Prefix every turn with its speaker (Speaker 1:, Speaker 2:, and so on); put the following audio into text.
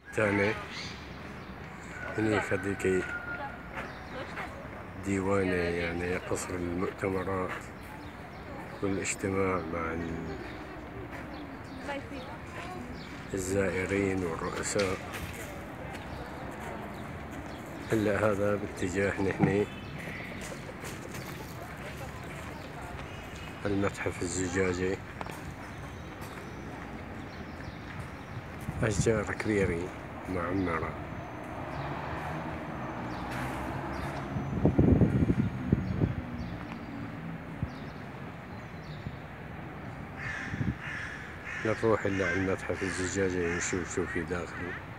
Speaker 1: الثاني. هنيك هذيك ديوانة، يعني قصر المؤتمرات والاجتماع مع الزائرين والرؤساء. هلا هذا باتجاه نحن المتحف الزجاجي. أشجار كبيرة معمرة. نروح إلا على المتحف الزجاجي نشوف شو في داخل.